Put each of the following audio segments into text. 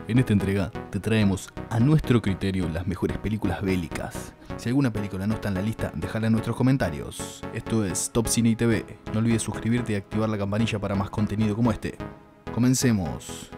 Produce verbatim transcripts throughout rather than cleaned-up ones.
En esta entrega te traemos a nuestro criterio las mejores películas bélicas. Si alguna película no está en la lista, déjala en nuestros comentarios. Esto es Top Cine T V. No olvides suscribirte y activar la campanilla para más contenido como este. Comencemos.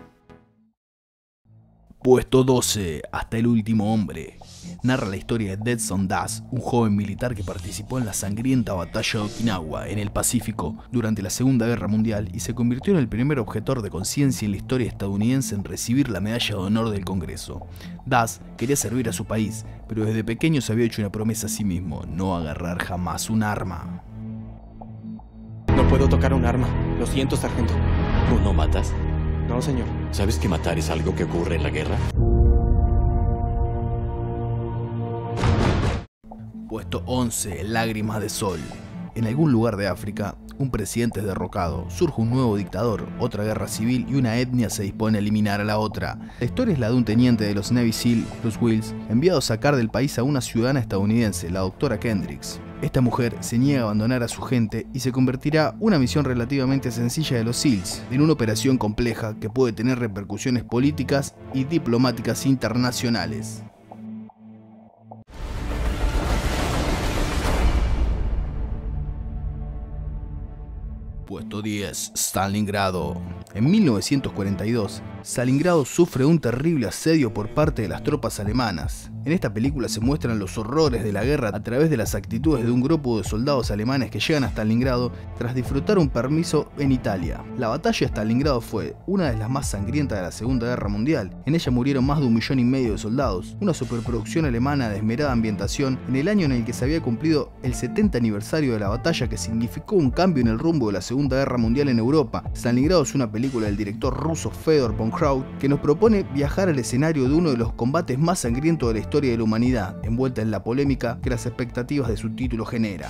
Puesto doce. Hasta el último hombre. Narra la historia de Dead Son Das, un joven militar que participó en la sangrienta batalla de Okinawa, en el Pacífico, durante la Segunda Guerra Mundial y se convirtió en el primer objetor de conciencia en la historia estadounidense en recibir la Medalla de Honor del Congreso. Das quería servir a su país, pero desde pequeño se había hecho una promesa a sí mismo: no agarrar jamás un arma. No puedo tocar un arma. Lo siento, sargento. ¿Tú no matas? No, señor. ¿Sabes que matar es algo que ocurre en la guerra? Puesto once. Lágrimas de sol. En algún lugar de África, un presidente es derrocado, surge un nuevo dictador, otra guerra civil y una etnia se dispone a eliminar a la otra. La historia es la de un teniente de los Navy SEAL, Bruce Willis, enviado a sacar del país a una ciudadana estadounidense, la doctora Kendricks. Esta mujer se niega a abandonar a su gente y se convertirá una misión relativamente sencilla de los SEALs en una operación compleja que puede tener repercusiones políticas y diplomáticas internacionales. Puesto diez. Stalingrado. En mil novecientos cuarenta y dos, Stalingrado sufre un terrible asedio por parte de las tropas alemanas. En esta película se muestran los horrores de la guerra a través de las actitudes de un grupo de soldados alemanes que llegan a Stalingrado tras disfrutar un permiso en Italia. La batalla de Stalingrado fue una de las más sangrientas de la Segunda Guerra Mundial. En ella murieron más de un millón y medio de soldados. Una superproducción alemana de esmerada ambientación en el año en el que se había cumplido el setenta aniversario de la batalla, que significó un cambio en el rumbo de la Segunda Guerra Mundial en Europa. Stalingrado es una película del director ruso Fedor von Kraut que nos propone viajar al escenario de uno de los combates más sangrientos de la historia de la humanidad, envuelta en la polémica que las expectativas de su título genera.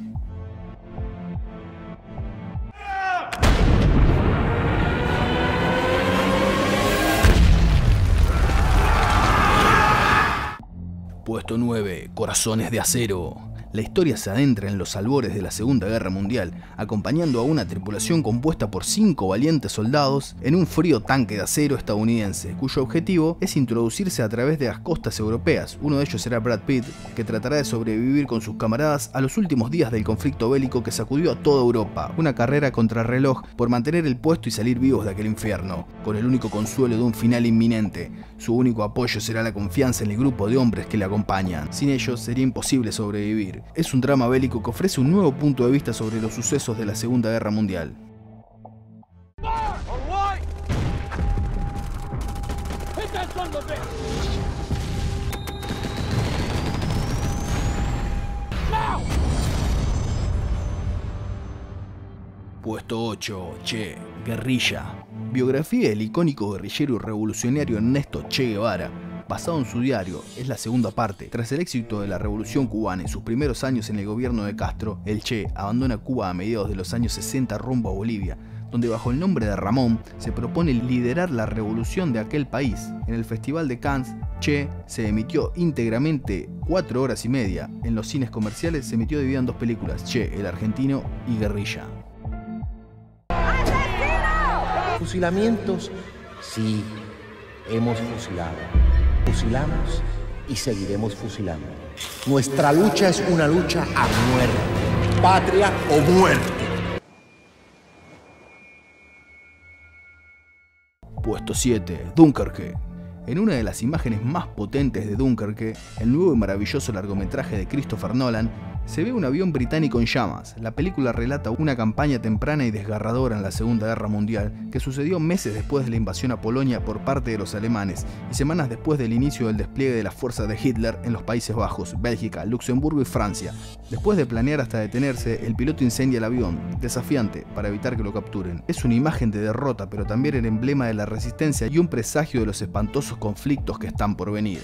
Puesto nueve. Corazones de acero. La historia se adentra en los albores de la Segunda Guerra Mundial, acompañando a una tripulación compuesta por cinco valientes soldados en un frío tanque de acero estadounidense, cuyo objetivo es introducirse a través de las costas europeas. Uno de ellos será Brad Pitt, que tratará de sobrevivir con sus camaradas a los últimos días del conflicto bélico que sacudió a toda Europa, una carrera contrarreloj por mantener el puesto y salir vivos de aquel infierno, con el único consuelo de un final inminente. Su único apoyo será la confianza en el grupo de hombres que le acompañan. Sin ellos sería imposible sobrevivir. Es un drama bélico que ofrece un nuevo punto de vista sobre los sucesos de la Segunda Guerra Mundial. Puesto ocho. Che Guerrilla. Biografía del icónico guerrillero y revolucionario Ernesto Che Guevara. Basado en su diario, es la segunda parte. Tras el éxito de la Revolución Cubana en sus primeros años en el gobierno de Castro, el Che abandona Cuba a mediados de los años sesenta rumbo a Bolivia, donde bajo el nombre de Ramón se propone liderar la revolución de aquel país. En el Festival de Cannes, Che se emitió íntegramente cuatro horas y media. En los cines comerciales se emitió dividida en dos películas: Che, el argentino y Guerrilla. Fusilamientos, sí, hemos fusilado. Fusilamos y seguiremos fusilando. Nuestra lucha es una lucha a muerte. Patria o muerte. Puesto siete. Dunkerque. En una de las imágenes más potentes de Dunkerque, el nuevo y maravilloso largometraje de Christopher Nolan, se ve un avión británico en llamas. La película relata una campaña temprana y desgarradora en la Segunda Guerra Mundial que sucedió meses después de la invasión a Polonia por parte de los alemanes y semanas después del inicio del despliegue de las fuerzas de Hitler en los Países Bajos, Bélgica, Luxemburgo y Francia. Después de planear hasta detenerse, el piloto incendia el avión, desafiante, para evitar que lo capturen. Es una imagen de derrota, pero también el emblema de la resistencia y un presagio de los espantosos conflictos que están por venir.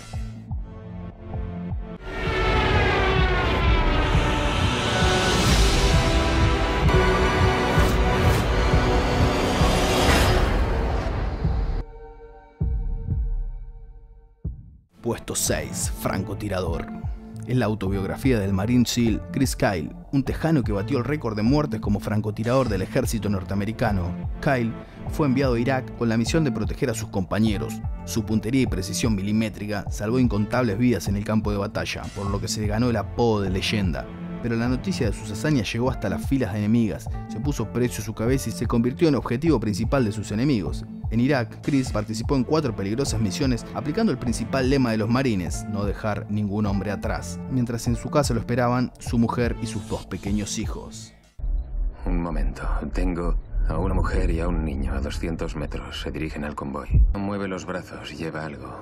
Puesto seis. Francotirador. es la autobiografía del Marine SEAL Chris Kyle, un tejano que batió el récord de muertes como francotirador del ejército norteamericano. Kyle fue enviado a Irak con la misión de proteger a sus compañeros. Su puntería y precisión milimétrica salvó incontables vidas en el campo de batalla, por lo que se ganó el apodo de leyenda. Pero la noticia de sus hazañas llegó hasta las filas de enemigas, se puso precio a su cabeza y se convirtió en objetivo principal de sus enemigos. En Irak, Chris participó en cuatro peligrosas misiones aplicando el principal lema de los marines, no dejar ningún hombre atrás, mientras en su casa lo esperaban su mujer y sus dos pequeños hijos. Un momento, tengo a una mujer y a un niño a doscientos metros, se dirigen al convoy. Mueve los brazos, lleva algo.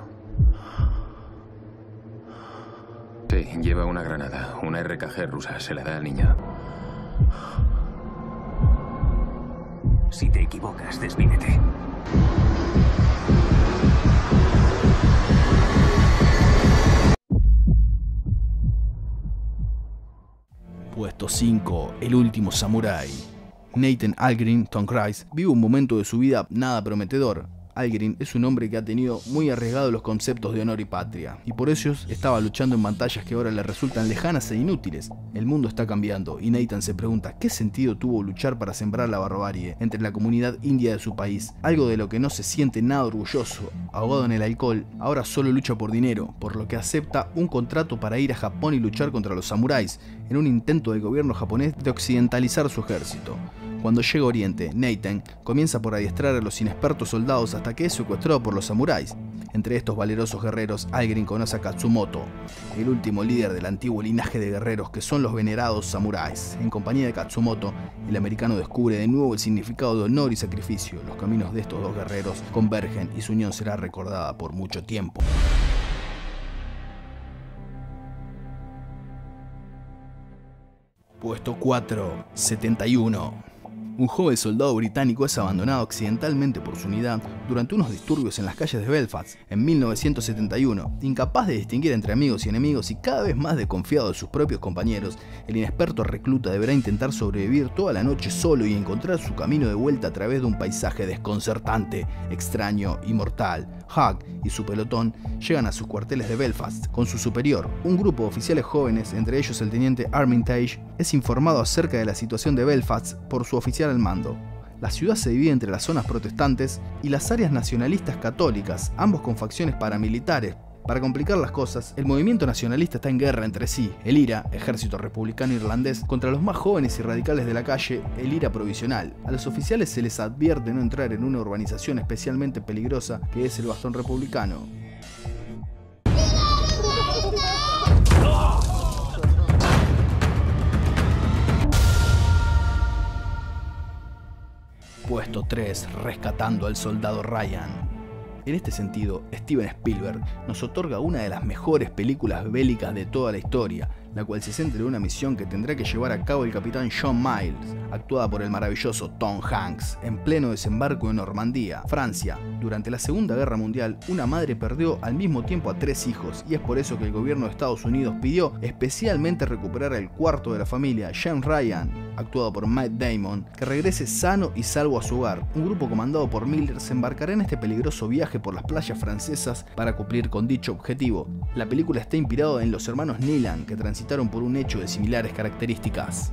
Sí, lleva una granada, una R K G rusa, se la da al niño. Si te equivocas, desvídete. Puesto cinco. El último samurái. Nathan Algren, Tom Cruise, vive un momento de su vida nada prometedor. Algren es un hombre que ha tenido muy arraigados los conceptos de honor y patria, y por eso estaba luchando en batallas que ahora le resultan lejanas e inútiles. El mundo está cambiando, y Nathan se pregunta qué sentido tuvo luchar para sembrar la barbarie entre la comunidad india de su país, algo de lo que no se siente nada orgulloso. Ahogado en el alcohol, ahora solo lucha por dinero, por lo que acepta un contrato para ir a Japón y luchar contra los samuráis, en un intento del gobierno japonés de occidentalizar su ejército. Cuando llega a Oriente, Nathan comienza por adiestrar a los inexpertos soldados hasta que es secuestrado por los samuráis. Entre estos valerosos guerreros, Algren conoce a Katsumoto, el último líder del antiguo linaje de guerreros que son los venerados samuráis. En compañía de Katsumoto, el americano descubre de nuevo el significado de honor y sacrificio. Los caminos de estos dos guerreros convergen y su unión será recordada por mucho tiempo. Puesto cuatro. setenta y uno. Un joven soldado británico es abandonado accidentalmente por su unidad durante unos disturbios en las calles de Belfast en mil novecientos setenta y uno. Incapaz de distinguir entre amigos y enemigos y cada vez más desconfiado de sus propios compañeros, el inexperto recluta deberá intentar sobrevivir toda la noche solo y encontrar su camino de vuelta a través de un paisaje desconcertante, extraño y mortal. Hug y su pelotón llegan a sus cuarteles de Belfast con su superior. Un grupo de oficiales jóvenes, entre ellos el teniente Armitage, es informado acerca de la situación de Belfast por su oficial al mando. La ciudad se divide entre las zonas protestantes y las áreas nacionalistas católicas, ambos con facciones paramilitares. Para complicar las cosas, el movimiento nacionalista está en guerra entre sí, el I R A, ejército republicano irlandés, contra los más jóvenes y radicales de la calle, el I R A provisional. A los oficiales se les advierte no entrar en una urbanización especialmente peligrosa que es el Bastón Republicano. Puesto tres. Rescatando al soldado Ryan. En este sentido, Steven Spielberg nos otorga una de las mejores películas bélicas de toda la historia, la cual se centra en una misión que tendrá que llevar a cabo el capitán John Miles, actuada por el maravilloso Tom Hanks, en pleno desembarco en Normandía, Francia. Durante la Segunda Guerra Mundial, una madre perdió al mismo tiempo a tres hijos, y es por eso que el gobierno de Estados Unidos pidió especialmente recuperar al cuarto de la familia, James Ryan, actuado por Matt Damon, que regrese sano y salvo a su hogar. Un grupo comandado por Miller se embarcará en este peligroso viaje por las playas francesas para cumplir con dicho objetivo. La película está inspirada en los hermanos Nealon, que transitaron por un hecho de similares características.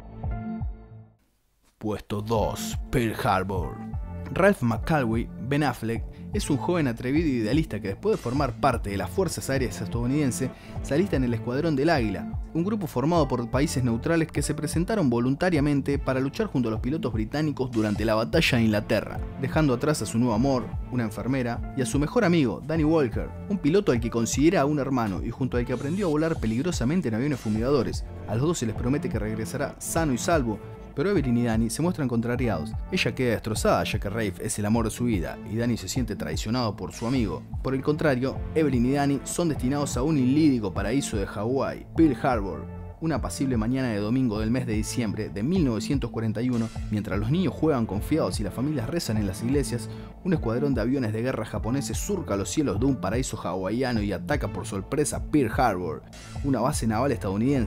Puesto dos. Pearl Harbor. Ralph McCalway, Ben Affleck, es un joven atrevido y idealista que después de formar parte de las Fuerzas Aéreas estadounidenses, se alista en el Escuadrón del Águila, un grupo formado por países neutrales que se presentaron voluntariamente para luchar junto a los pilotos británicos durante la batalla de Inglaterra, dejando atrás a su nuevo amor, una enfermera, y a su mejor amigo, Danny Walker, un piloto al que considera un hermano y junto al que aprendió a volar peligrosamente en aviones fumigadores. A los dos se les promete que regresará sano y salvo, pero Evelyn y Danny se muestran contrariados. Ella queda destrozada ya que Rafe es el amor de su vida y Danny se siente traicionado por su amigo. Por el contrario, Evelyn y Danny son destinados a un idílico paraíso de Hawái, Pearl Harbor. Una apacible mañana de domingo del mes de diciembre de mil novecientos cuarenta y uno, mientras los niños juegan confiados y las familias rezan en las iglesias, un escuadrón de aviones de guerra japoneses surca los cielos de un paraíso hawaiano y ataca por sorpresa Pearl Harbor, una base naval estadounidense.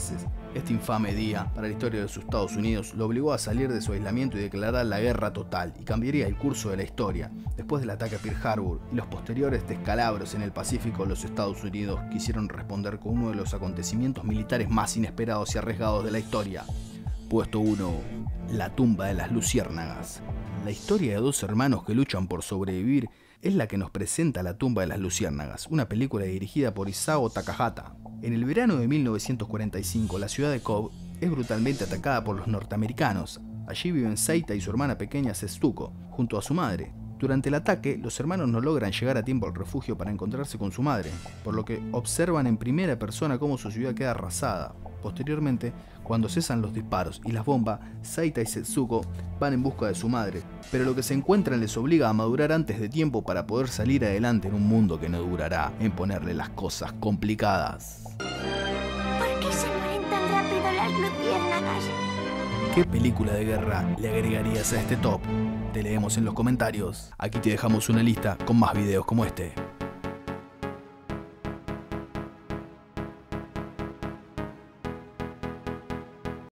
Este infame día para la historia de los Estados Unidos lo obligó a salir de su aislamiento y declarar la guerra total, y cambiaría el curso de la historia. Después del ataque a Pearl Harbor y los posteriores descalabros en el Pacífico, los Estados Unidos quisieron responder con uno de los acontecimientos militares más inesperados y arriesgados de la historia. Puesto uno. La tumba de las luciérnagas. La historia de dos hermanos que luchan por sobrevivir es la que nos presenta La tumba de las luciérnagas, una película dirigida por Isao Takahata. En el verano de mil novecientos cuarenta y cinco, la ciudad de Kobe es brutalmente atacada por los norteamericanos. Allí viven Seita y su hermana pequeña Setsuko, junto a su madre. Durante el ataque, los hermanos no logran llegar a tiempo al refugio para encontrarse con su madre, por lo que observan en primera persona cómo su ciudad queda arrasada. Posteriormente, cuando cesan los disparos y las bombas, Seita y Setsuko van en busca de su madre, pero lo que se encuentran les obliga a madurar antes de tiempo para poder salir adelante en un mundo que no durará en ponerle las cosas complicadas. ¿Por qué se mueren tan rápido las luciérnagas? ¿Qué película de guerra le agregarías a este top? Te leemos en los comentarios. Aquí te dejamos una lista con más videos como este.